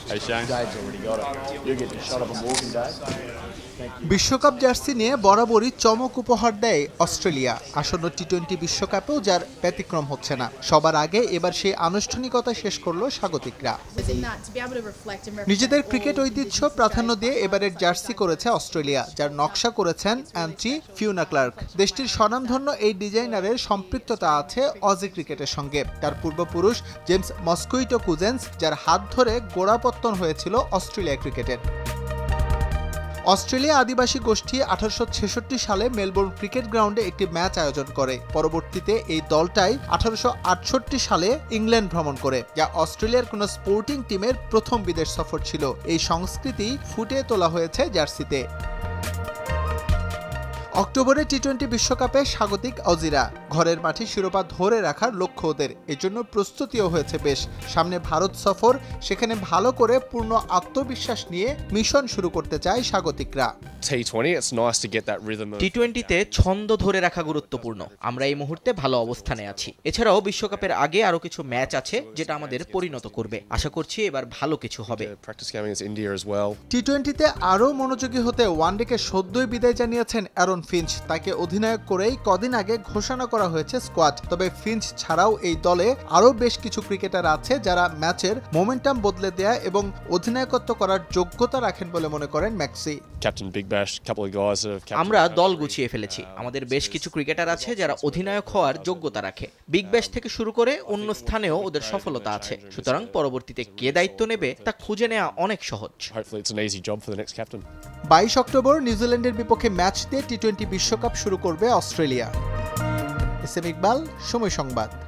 Hey Shane. Dave's already got it. You get the shot of a walking, Dave. বিশ্বকাপ jersey নিয়ে বরাবরই চমক উপহার দেয় অস্ট্রেলিয়া। আসন্ন টি20 বিশ্বকাপেও যার ব্যতিক্রম হচ্ছে না। সবার আগে এবার সেই আনুষ্ঠানিকতা শেষ করলো স্বাগতিকরা। নিজেদের ক্রিকেট ঐতিহ্য প্রাধান্য দিয়ে এবারের জার্সি করেছে অস্ট্রেলিয়া, যার নকশা করেছেন অ্যান্ট্রি ফিউনা ক্লার্ক। দেশটির স্বনামধন্য এই ডিজাইনারের সম্পৃক্ততা আছে অজি ক্রিকেটের সঙ্গে। তার পূর্বপুরুষ জেমস মস্কুইটো কুজেন্স, যার হাত ধরে গোড়াপত্তন হয়েছিল অস্ট্রেলিয়া ক্রিকেটের। অস্ট্রেলিয়া আদিবাসী গোষ্ঠী 1866 সালে মেলবোর্ন ক্রিকেট গ্রাউন্ডে একটি ম্যাচ আয়োজন করে। পরবর্তীতে এই দলটাই 1868 সালে ইংল্যান্ড ভ্রমণ করে, যা অস্ট্রেলিয়ার কোনো স্পোর্টিং টিমের প্রথম বিদেশ সফর ছিল। এই সংস্কৃতি ফুটিয়ে তোলা হয়েছে জার্সিতে। অক্টোবরে টি20 বিশ্বকাপে স্বাগতিক অজিরা। ঘরের মাঠে শিরোপা ধরে রাখার লক্ষ্য ওদের, এজন্য প্রস্তুতিও হয়েছে বেশ। সামনে ভারত সফর, সেখানে ভালো করে পূর্ণ আত্মবিশ্বাস নিয়ে মিশন শুরু করতে চায় স্বাগতিকরা। টি20তে ছন্দ ধরে রাখা গুরুত্বপূর্ণ। আমরা এই মুহূর্তে ভালো অবস্থানে আছি। এছাড়াও বিশ্বকাপের আগে আরো কিছু ম্যাচ আছে যেটা আমাদের পরিণত করবে। আশা করছি এবার ভালো কিছু হবে। টি20তে আরও মনোযোগী হতে ওয়ানডেকে সদ্যই বিদায় জানিয়েছেন অ্যারন ফিঞ্চ। তাকে অধিনায়ক করেই কদিন আগে ঘোষণা করা হয়েছে স্কোয়াড। তবে ফিঞ্চ ছাড়াও এই দলে আরও বেশ কিছু ক্রিকেটার আছে যারা ম্যাচের মোমেন্টাম বদলে দেয়া এবং অধিনায়কত্ব করার যোগ্যতা রাখেন বলে মনে করেন ম্যাক্সি। আমরা দল গুছিয়ে ফেলেছি। আমাদের বেশ কিছু ক্রিকেটার আছে যারা অধিনায়ক হওয়ার যোগ্যতা রাখে। বিগ ব্যাশ থেকে শুরু করে অন্য স্থানেও ওদের সফলতা আছে। সুতরাং পরবর্তীতে কে দায়িত্ব নেবে তা খুঁজে নেওয়া অনেক সহজ। 22 অক্টোবর নিউজিল্যান্ডের বিপক্ষে ম্যাচ দিয়ে টি20 বিশ্বকাপ শুরু করবে অস্ট্রেলিয়া। এস এম ইকবাল, সময় সংবাদ।